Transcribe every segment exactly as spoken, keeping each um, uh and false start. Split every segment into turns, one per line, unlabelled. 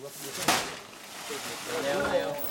เร็วเร็ว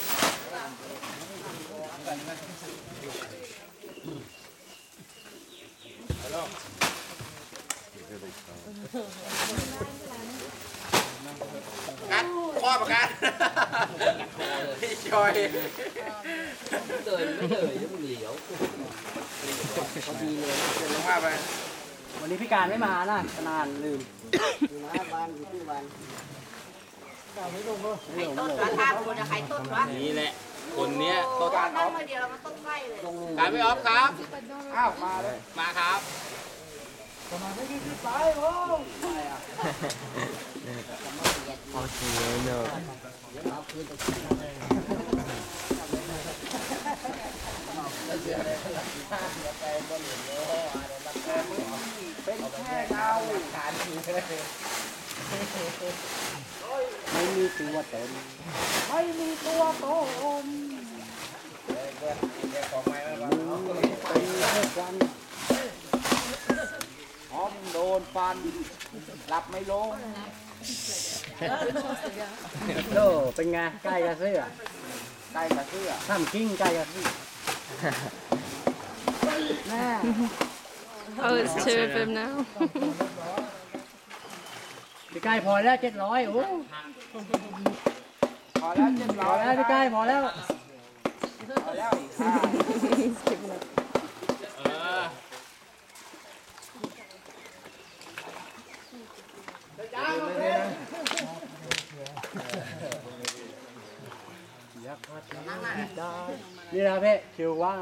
กันข้อประกันพี่จอยเดินไม่เลยยังเหลียวพอดีเลยลงมาไป
วันนี้พี่การไม่มานะนานลืม
อยู่นะบ้านอยู่ที่บ้านไม่ลงก็
ไข่ต้นราคาคนจะไข่ต้นวะ
นี่แหละคนเนี้ยต้นการออฟ
เดียวเรามันต้นไส้เลย
การไม่ออฟครับอ้าวมาเลยมาครับ
ประมาณไม่กี่ที่ไปโอ้ย
โอเคเนอะ
เป็นแค่เงา
ไม่มีตัวตน
ไม่มีตัวตน
เป็นแค่ควัน
หอมโดนฟันหลับไม่ลง
โตเป็นไงใกล้กระเสื้อ
ใกล้กับเสื้อ
ทำกิ้งใกล้กระเสื้อแม่
Oh, it's two of them now.
พี่ใกล้พอแล้วเจ็ดร้อยโอ้
พอแล้วเจ็ด
พ
ร้
อ
อย
แล้วพี่ใกล้พอแล้ว
พอแล้ว
He's given up.
เออ
นี่นะพี่คิวว่า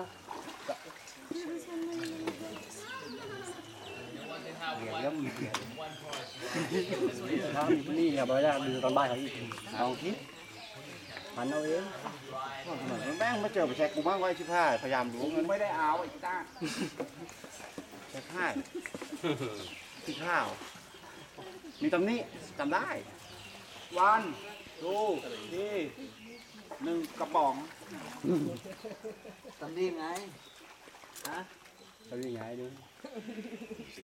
นี่ครับเราจะดูตอนบ่ายเขาอีกลองคิดพันเอาเอง
แม่งมาเจอไปแช็กกูบ้างไว้ชิบห้าพยายามรู้กูไม่ได้เอาไอ้ต้าแช็กห้าที่ข้าวมีตำนี้จำได้วันดูดีหนึ่งกระป๋องตำนี้ไงฮะ
ทำยังไงดู